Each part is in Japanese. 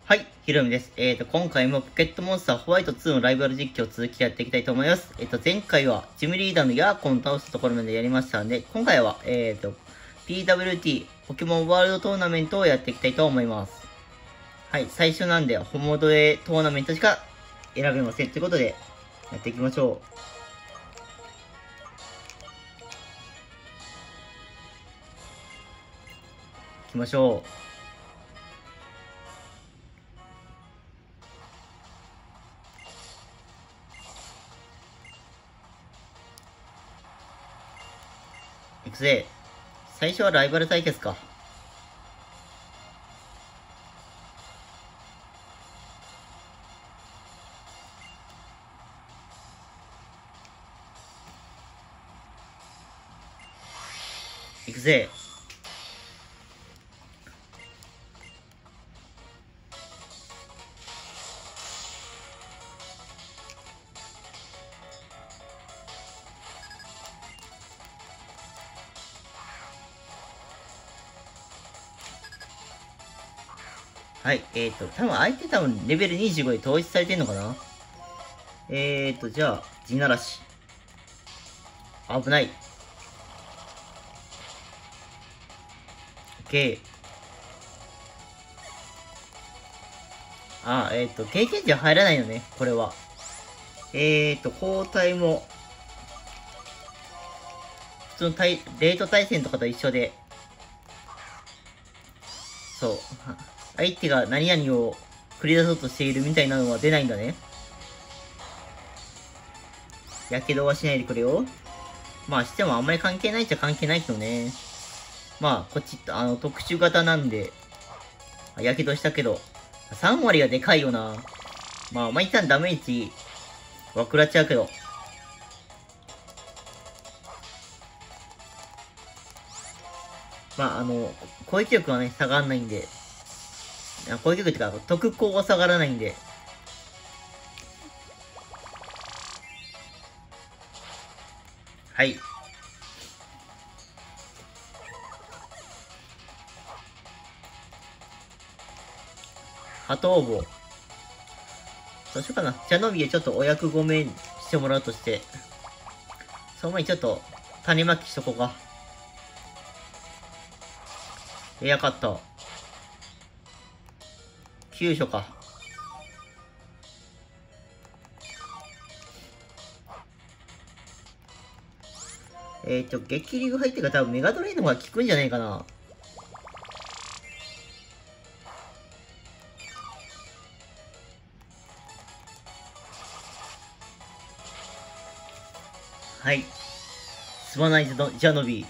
はい、ひろみです。今回もポケットモンスターホワイト2のライバル実況を続きやっていきたいと思います。前回はジムリーダーのヤーコンを倒すところまでやりましたんで、今回は、PWT、ポケモンワールドトーナメントをやっていきたいと思います。はい、最初なんで、ホモドエトーナメントしか選べません。ということで、やっていきましょう。行きましょう。行くぜ。最初はライバル対決か。行くぜ。はい、多分相手レベル25で統一されてんのかな。じゃあ、地ならし。危ない。OK。経験値は入らないのね、これは。交代も、普通のレート対戦とかと一緒で、そう。相手が何々を繰り出そうとしているみたいなのは出ないんだね。やけどはしないでくれよ。まあしてもあんまり関係ないっちゃ関係ないけどね。まあ、こっち、特殊型なんで、やけどしたけど、3割がでかいよな。まあ、一旦ダメージは食らっちゃうけど。まあ、攻撃力はね、下がらないんで、攻撃力ってか、特攻は下がらないんで、はい。ハトウボ。どうしようかな。ジャノビエちょっとお役御免してもらうとして、その前にちょっと、種まきしとこうか。エアカット。急所か。激流入ってから多分メガドレードが効くんじゃないかな。はい。すまないジャノビ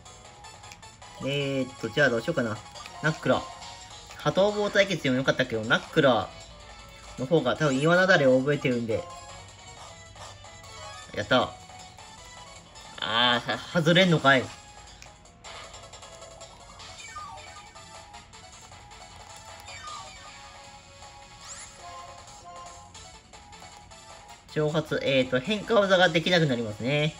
ー。じゃあどうしようかな。ナックラ。波動棒対決でもよかったけど、ナックラの方が多分岩なだれを覚えてるんで。やった。外れんのかい。挑発、変化技ができなくなりますね。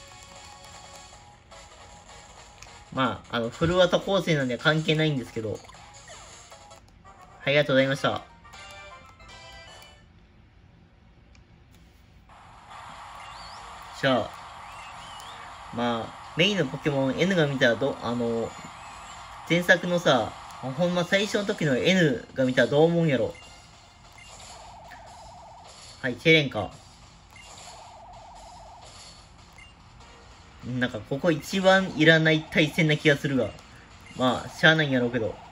まあ、フルワタ構成なんで関係ないんですけど。はい、ありがとうございました。じゃあ、まあ、メインのポケモン N が見たら前作のさ、ほんま最初の時の N が見たらどう思うんやろ。はい、チェレンか。なんか、ここ一番いらない対戦な気がするが。まあ、しゃあないんやろうけど。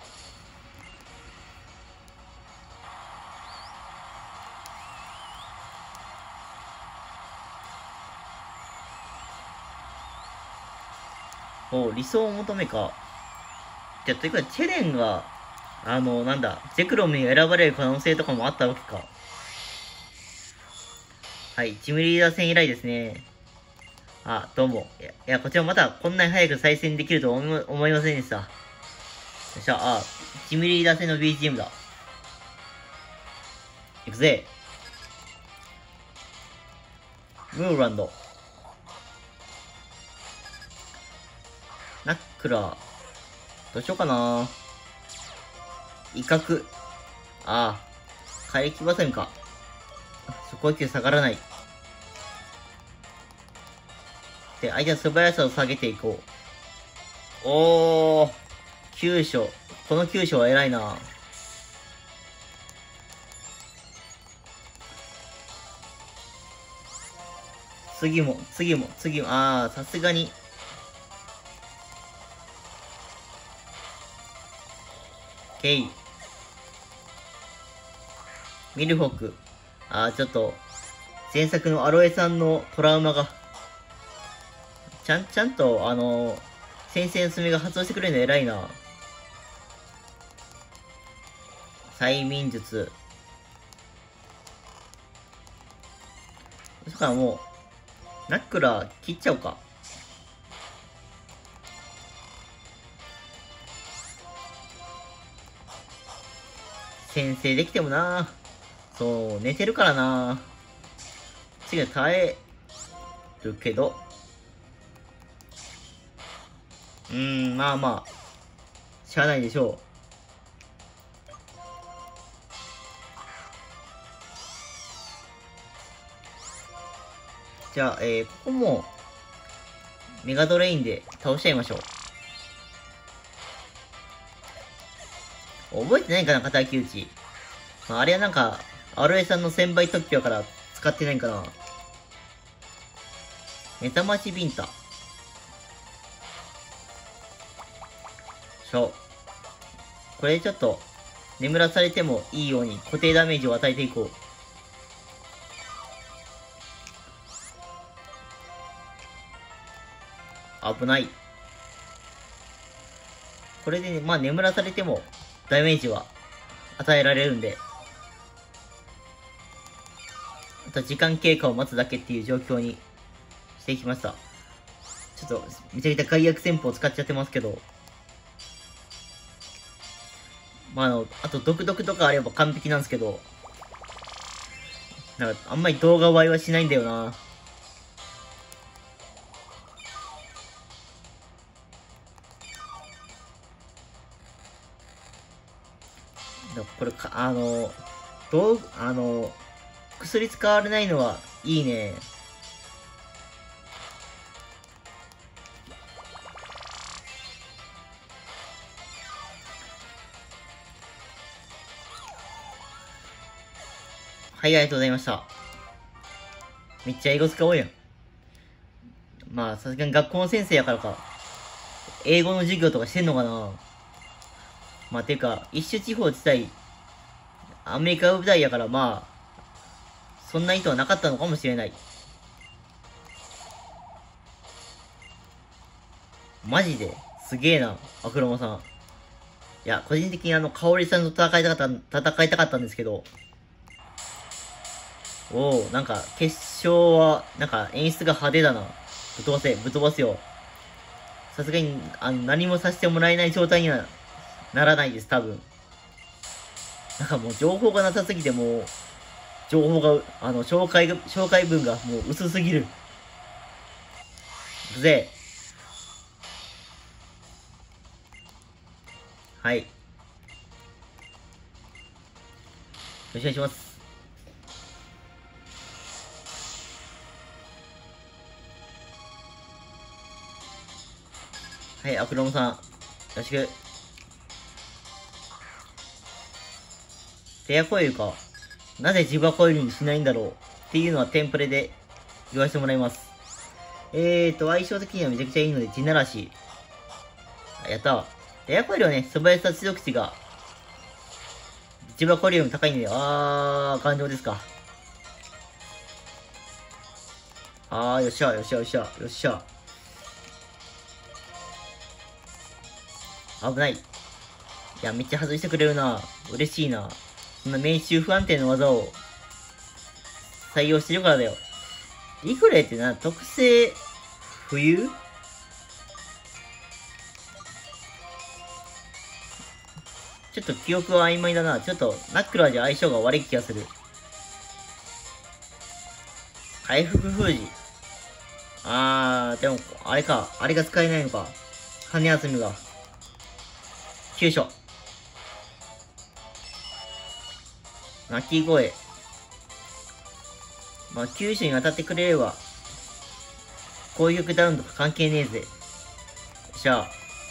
理想を求めか。じゃ、というか、チェレンが、なんだ、ゼクロムに選ばれる可能性とかもあったわけか。はい、チムリーダー戦以来ですね。どうも。こちらまたこんなに早く再戦できると思いませんでした。よっしゃ、チムリーダー戦の BGM だ。行くぜ。ムーランド。ナックラー。どうしようかな。威嚇。 ああ。怪力バサミか。初攻撃下がらない。で、相手の素早さを下げていこう。おー。急所。この急所は偉いな。次も、ああ、さすがに。ケイ。ミルフォック。ああ、ちょっと、前作のアロエさんのトラウマが、ちゃんと、先生の爪が発動してくれるの偉いな。催眠術。そしたらもう、ナックラー切っちゃおうか。先生できてもな。そう、寝てるからな。次は耐えるけど。まあまあ、しゃあないでしょう。じゃあ、ここも、メガドレインで倒しちゃいましょう。覚えてないかな、敵討ち。あれはなんか、アロエさんの1000倍特許から使ってないんかな。メタマチビンタ。これでちょっと、眠らされてもいいように固定ダメージを与えていこう。危ない。これでね、まあ眠らされてもダメージは与えられるんで、あと時間経過を待つだけっていう状況にしていきました。ちょっと、めちゃめちゃ解約戦法を使っちゃってますけど、まああと毒とかあれば完璧なんですけど、なんかあんまり動画映えはしないんだよな。これか、薬使われないのはいいね。はい、ありがとうございました。めっちゃ英語使おうやん。まあ、さすがに学校の先生やからか。英語の授業とかしてんのかな。まあ、てか、一種地方自体、アメリカ舞台やから、まあ、そんな意図はなかったのかもしれない。マジですげえな、アクロモさん。いや、個人的に香織さんと戦いたかったんですけど、おお、なんか、決勝は、なんか、演出が派手だな。ぶっ飛ばすよ。さすがに、何もさせてもらえない状態にはならないです、多分。なんかもう、情報がなさすぎて、もう、情報が、紹介文がもう薄すぎる。うぜえ。はい。よろしくお願いします。はい、アクロムさん。よろしく。テアコイルか。なぜジバコイルにしないんだろうっていうのはテンプレで言わせてもらいます。相性的にはめちゃくちゃいいので、地ならし。やったわ。テアコイルはね、素早さ強口が、ジバコイルよりも高いんで、感情ですか。よっしゃ。危ない。いや、めっちゃ外してくれるな。嬉しいな。そんな命中不安定の技を採用してるからだよ。リフレって特性、冬ちょっと記憶は曖昧だな。ちょっと、ナックラーじゃ相性が悪い気がする。回復封じ。でも、あれか。あれが使えないのか。羽集めが。急所。 鳴き声。まあ、九州に当たってくれれば、攻撃ダウンとか関係ねえぜ。よっしゃ。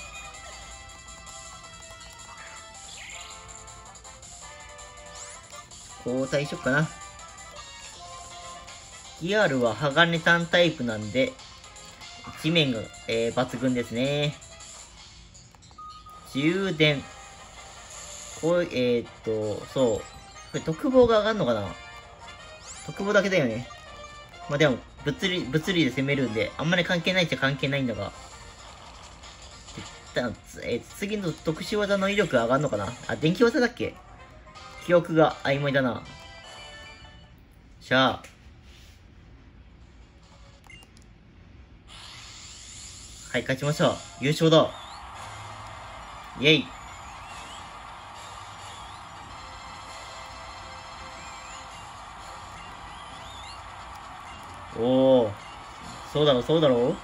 交代しよっかな。ギアルは鋼単タイプなんで、地面が、抜群ですね。充電。こう、そう。これ特防が上がんのかな？特防だけだよね。まあ、でも、物理で攻めるんで、あんまり関係ないっちゃ関係ないんだが。次の特殊技の威力上がんのかな？あ、電気技だっけ？記憶が曖昧だな。しゃあ。はい、勝ちました。優勝だ。イェイ。おお、そうだろ、そうだろ。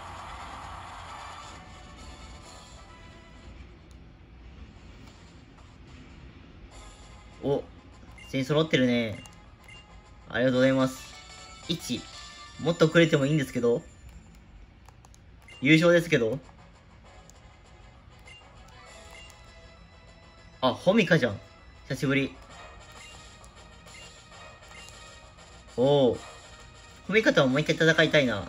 お、全員揃ってるね。ありがとうございます。1、もっとくれてもいいんですけど。優勝ですけど。あ、ホミカじゃん。久しぶり。おお。ホミカとはもう一回戦いたいな。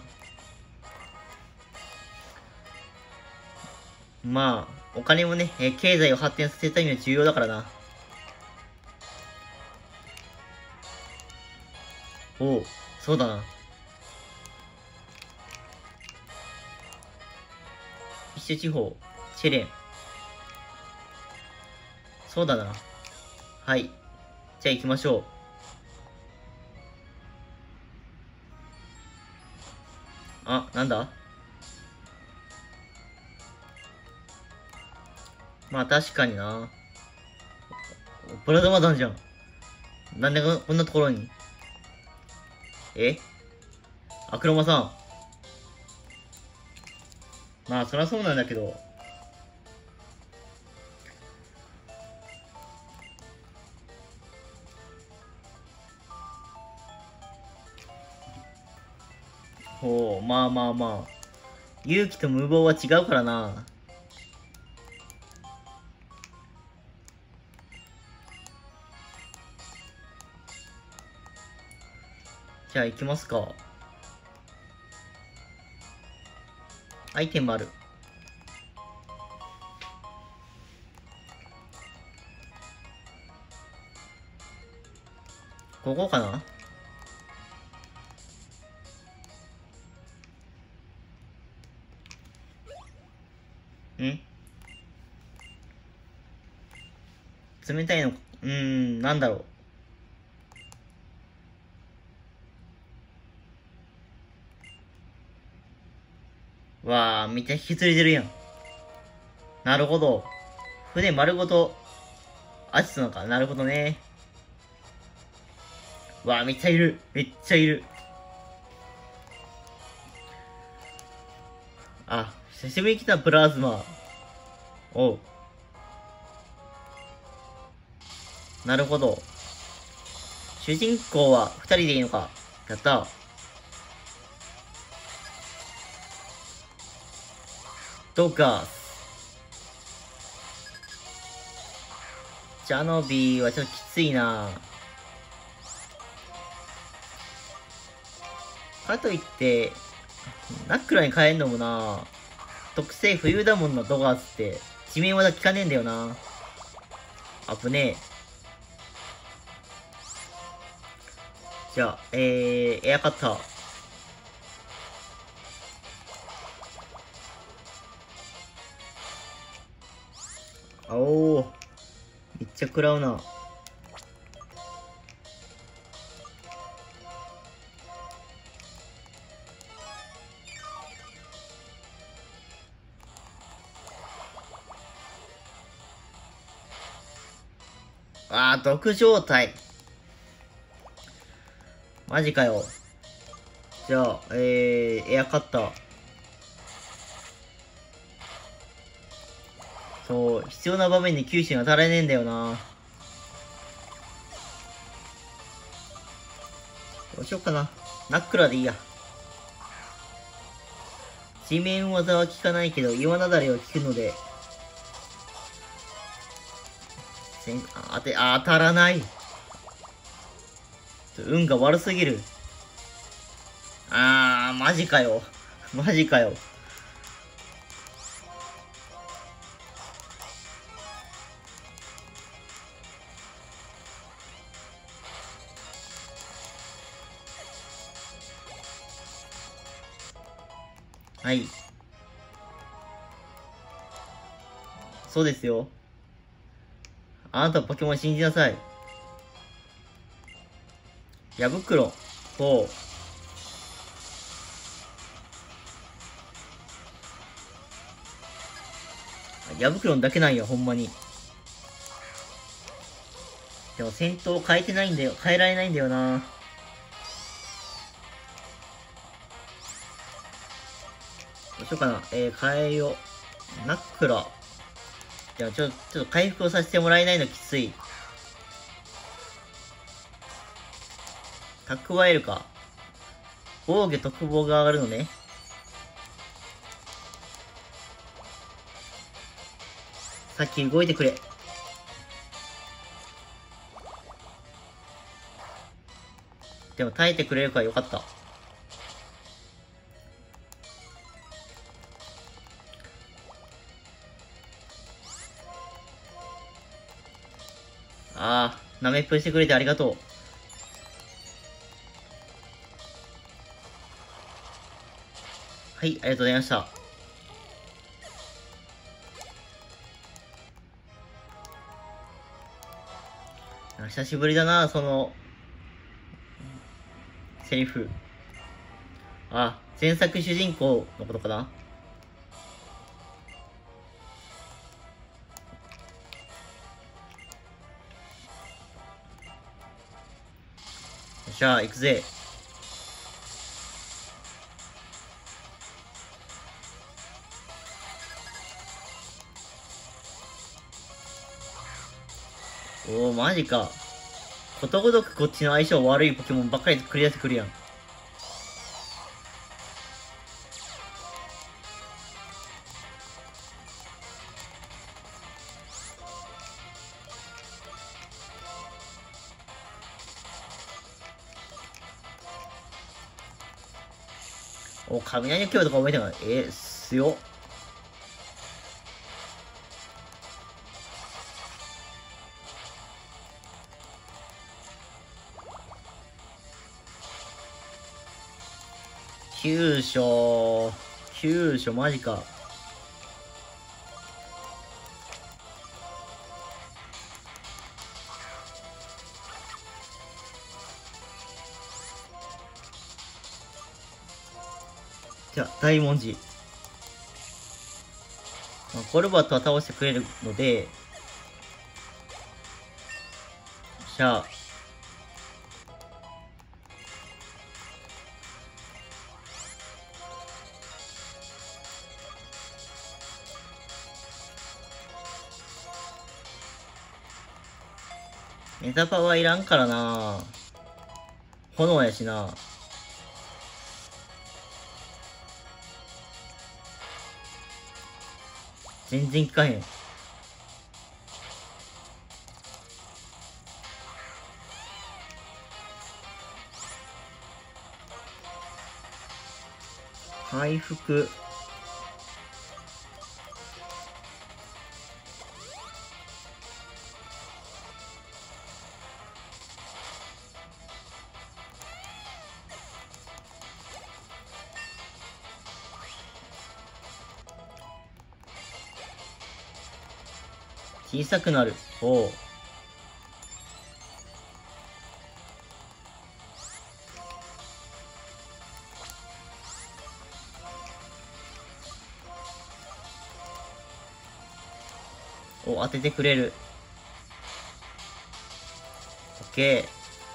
まあ、お金もね、経済を発展させたいのは重要だからな。おお、そうだな。フィッシュ地方、チェレン。そうだな。はい。じゃあ行きましょう。あ、なんだ？まあ確かにな。ブラザマダンじゃん。なんでこんなところに。アクロマさん。まあそりゃそうなんだけど。ほう、まあまあまあ。勇気と無謀は違うからな。じゃあ行きますか。アイテムある。ここかな？ん？冷たいの、なんだろう。わあ、めっちゃ引き連れてるやん。なるほど。船丸ごと、アジトなのか。なるほどね。わあ、めっちゃいる。めっちゃいる。あ、久しぶりに来たプラズマ。おう。なるほど。主人公は二人でいいのか。やった。どうか。ジャノビーはちょっときついな。かといって、ナックラに変えんのもな。特性冬だもんな、ドガースって。地面技効かねえんだよな。危ねえ。じゃあ、エアカッター。おー。めっちゃ食らうな。あー、毒状態。マジかよ。じゃあ、エアカッター。そう、必要な場面で九死に当たらねえんだよな。 どうしようかな。ナックラでいいや。地面技は効かないけど、岩なだれは効くので、当たらない。運が悪すぎる。マジかよ。マジかよ。はい。そうですよ。あなたポケモン信じなさい。矢袋と、矢袋だけなんよ、ほんまに。でも戦闘変えてないんだよ。変えられないんだよな。どうしようかな。変えよう。ナックラ。でもちょっと回復をさせてもらえないのきつい。蓄えるか。防御特防が上がるのね。さっき動いてくれ。でも耐えてくれるからよかった。なめっぷりしてくれてありがとう。はい、ありがとうございました。久しぶりだな、その、セリフ。前作主人公のことかな。よっしゃ、行くぜ。マジか。ことごとくこっちの相性悪いポケモンばっかり繰り出してくるやん。雷の強とか覚えてない。強っ。急所マジか。じゃあ、大文字。コルバットは倒してくれるので、じゃあ、メタパワーいらんからな。炎やしな。全然効かへん。回復。小さくなる。当ててくれる。オッケ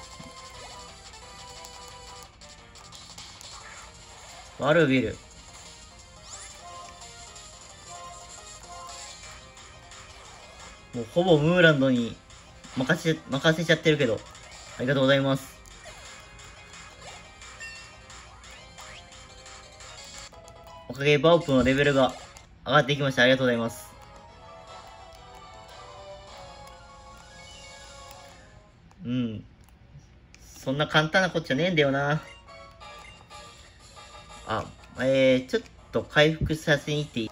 ー。ワルビル。もうほぼムーランドに任せちゃってるけど、ありがとうございます。 かげでバオプのレベルが上がっていきました。ありがとうございます。うん。そんな簡単なこっちゃねえんだよな。あ、ちょっと回復させに行っていい？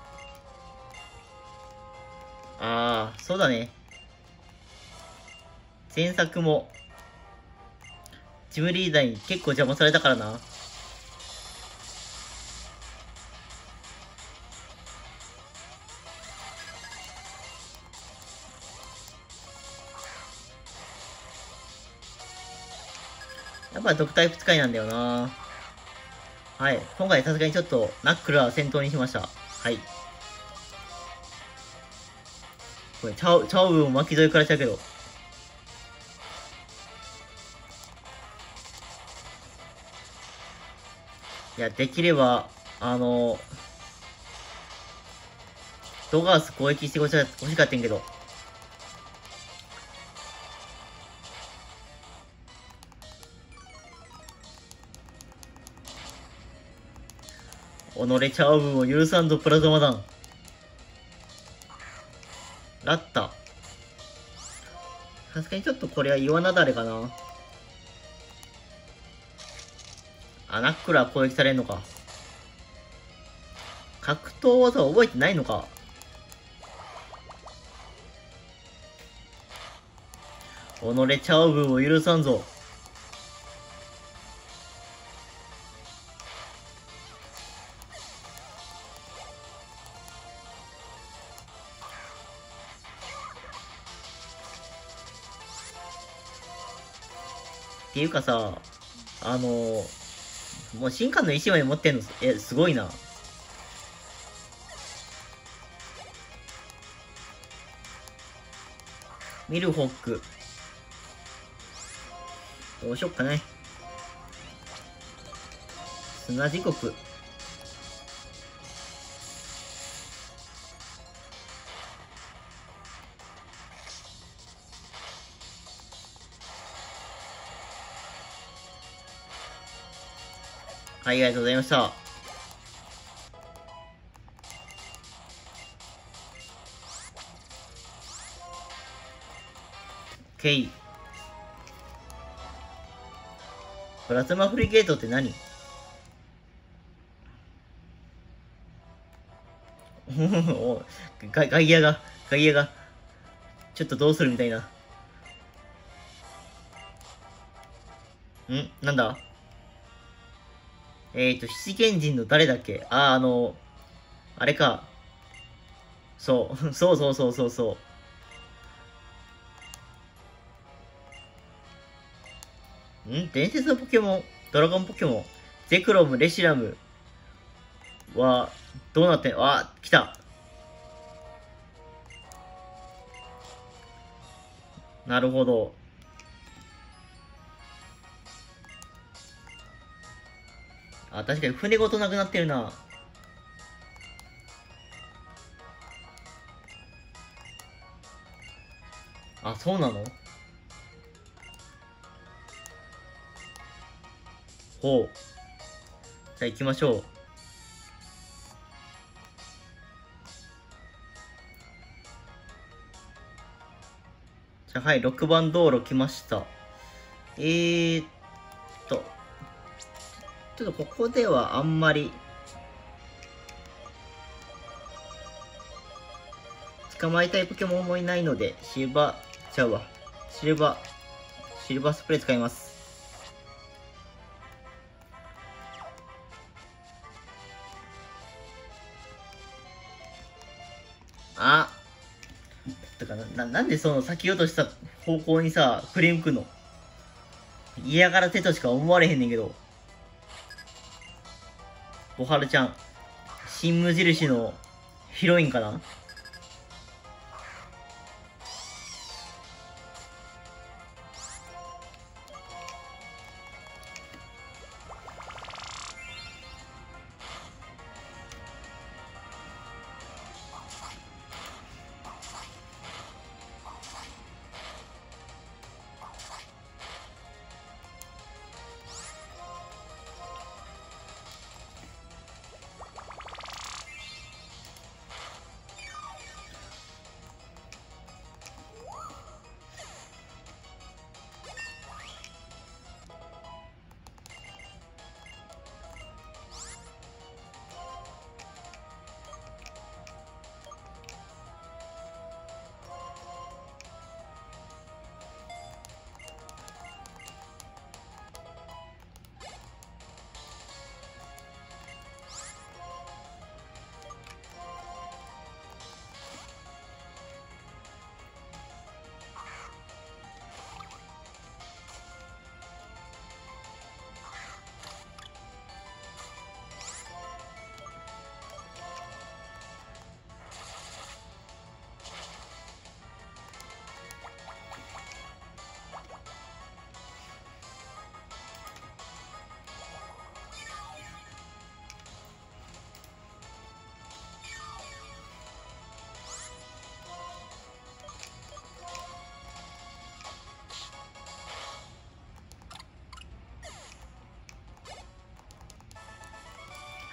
ああ、そうだね。前作も、ジムリーダーに結構邪魔されたからな。やっぱ毒タイプ使いなんだよな。はい。今回さすがにちょっと、ナックルは先頭にしました。はい。これ、チャオブンを巻き添えからしたけど。いや、できれば、ドガース攻撃してほしかったんけど。己チャオブンを許さんぞプラズマ弾。ラッタ。さすがにちょっとこれは岩なだれかな。あ、ナックルは攻撃されんのか。格闘技を覚えてないのか。己チャオブンを許さんぞ。っていうかさ、もう進化の石まで持ってんの、すごいな。ミルホック。どうしよっかね。砂地獄。はい、ありがとうございました。ケイ。プラズマフリゲートって何？お外野が、ちょっとどうするみたいな。なんだ？七賢人の誰だっけ？あれか。そう、そう。伝説のポケモン、ドラゴンポケモン、ゼクロム、レシラムは、どうなってん？来た。なるほど。あ、確かに船ごとなくなってるな。あ、そうなの？ほう。じゃあ行きましょう。じゃあはい、6番道路来ました。と、ちょっとここではあんまり、捕まえたいポケモンもいないので、シルバースプレー使います。あ、だからなんでその先落とした方向にさ、振り向くの？嫌がらせとしか思われへんねんけど。小春ちゃん、新無印のヒロインかな？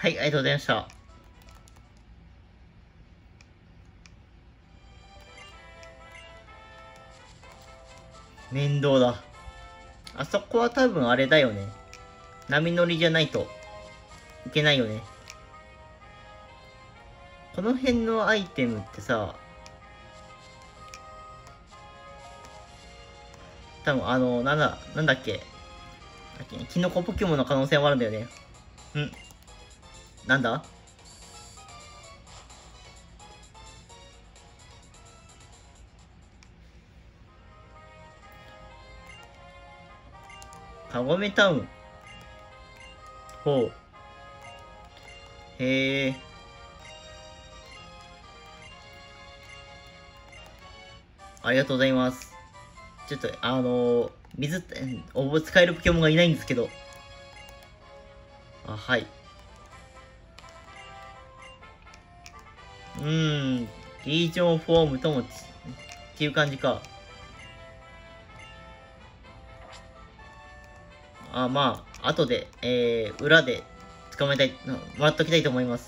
はい、ありがとうございました。面倒だ。あそこは多分あれだよね。波乗りじゃないといけないよね。この辺のアイテムってさ、多分なんだっけ。キノコポケモンの可能性もあるんだよね。なんだカゴメタウン。ほう。へえ。ありがとうございます。ちょっと、水、使えるポケモンがいないんですけど。あ、はい。リージョンフォームともっていう感じか。まあ、後で、裏で捕まえたい、もらっときたいと思います。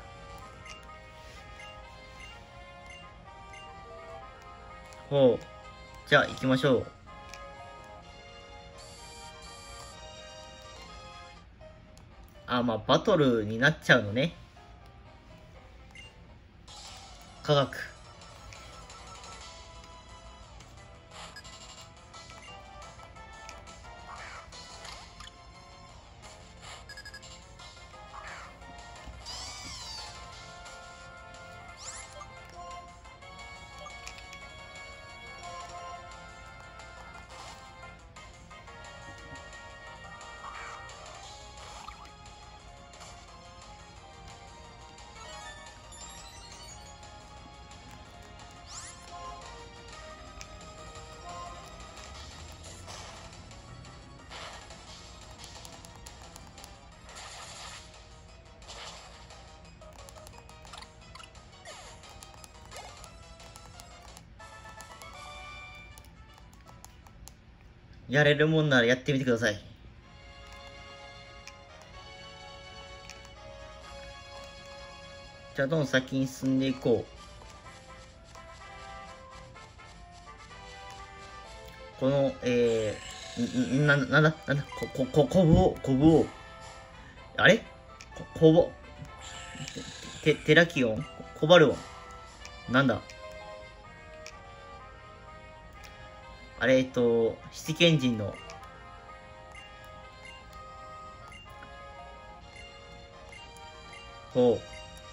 ほう。じゃあ、行きましょう。まあ、バトルになっちゃうのね。科学。やれるもんならやってみてください。じゃあ、どんどん先に進んでいこう。この、こぶを、あれこぼ、テラキオンコバルオン。なんだあれ、筆記エンジンの、ほう。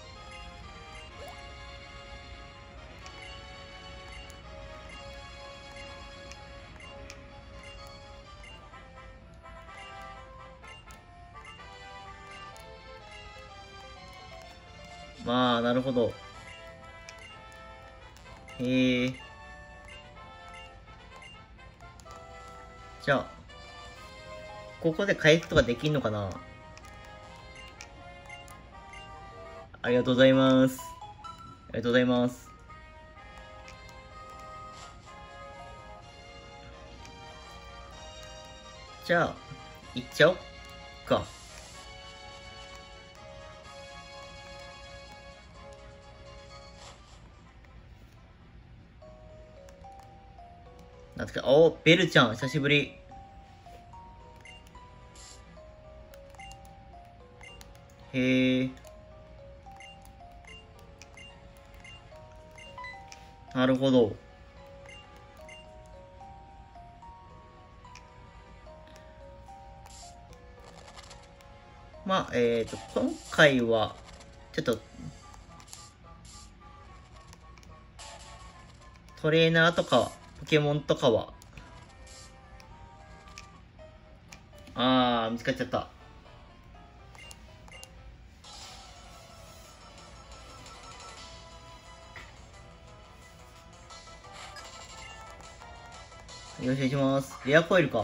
まあ、なるほど。へえ。じゃあ、ここで回復とかできんのかな？ありがとうございます。ありがとうございます。じゃあ、行っちゃおっか。なんつか、ベルちゃん、久しぶり。へえ。なるほど。まあ、今回は、ちょっと、トレーナーとか、ポケモンとかは、見つかっちゃった。よろしくお願いします。レアコイルか。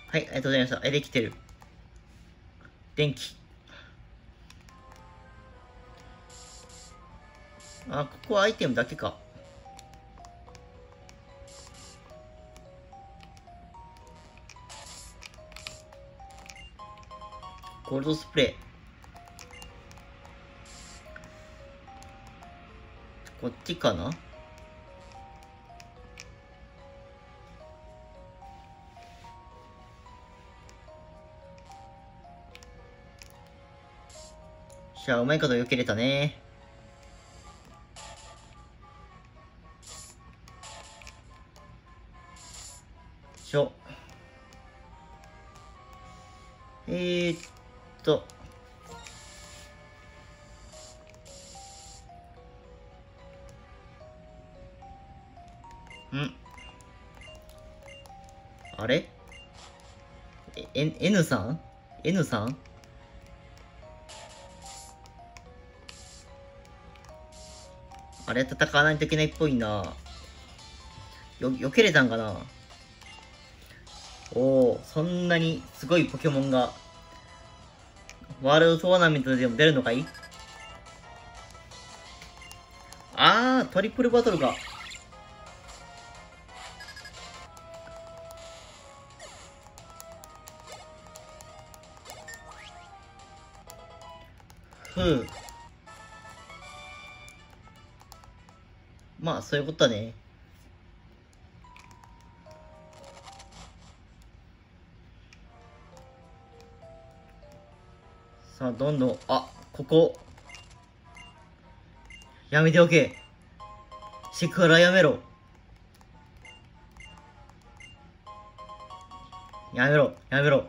はい、ありがとうございました。できてる。電気。あ、ここはアイテムだけか。ゴールドスプレー。こっちかな。じゃあ、うまいこと避けれたね。しょ。ーっと。んあれN さん ?N さんあれ戦わないといけないっぽいな。避けれたんかな。おお、そんなにすごいポケモンが、ワールドトーナメントでも出るのかい。トリプルバトルが。ふう。まあ、そういうことだね。さあ、どんどん、ここ。やめておけ。セクハラやめろ。やめろ、やめろ。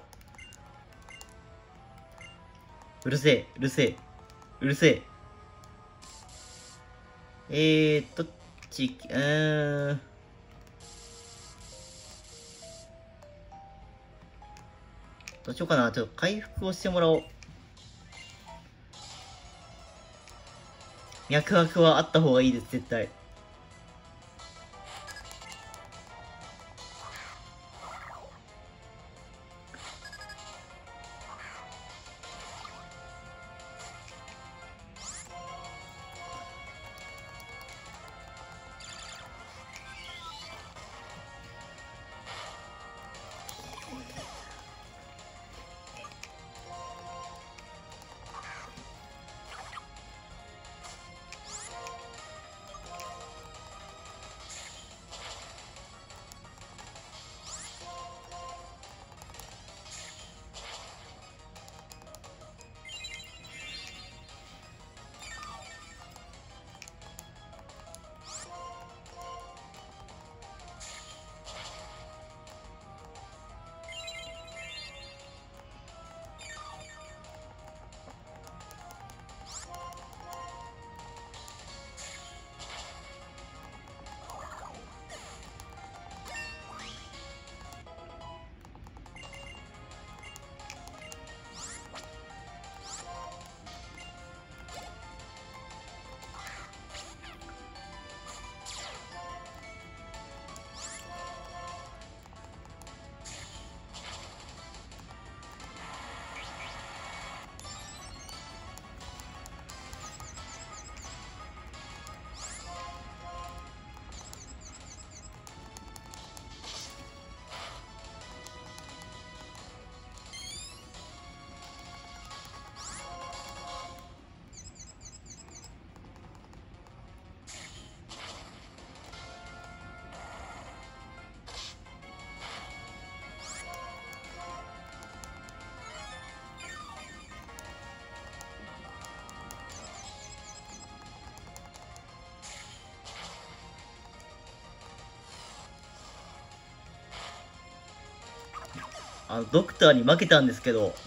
うるせえ、うるせえ、うるせえ。どうしようかな。ちょっと回復をしてもらおう。脈拍はあった方がいいです、絶対。ドクターに負けたんですけど。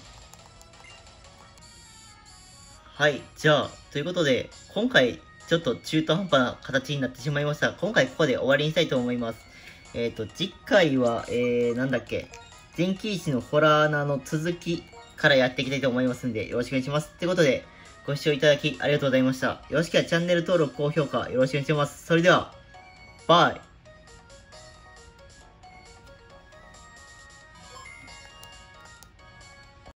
はい、じゃあ、ということで、今回、ちょっと中途半端な形になってしまいました。今回ここで終わりにしたいと思います。次回は、なんだっけ、前期石のホラー穴の続きからやっていきたいと思いますんで、よろしくお願いします。ということで、ご視聴いただきありがとうございました。よろしければチャンネル登録、高評価よろしくお願いします。それでは、バイ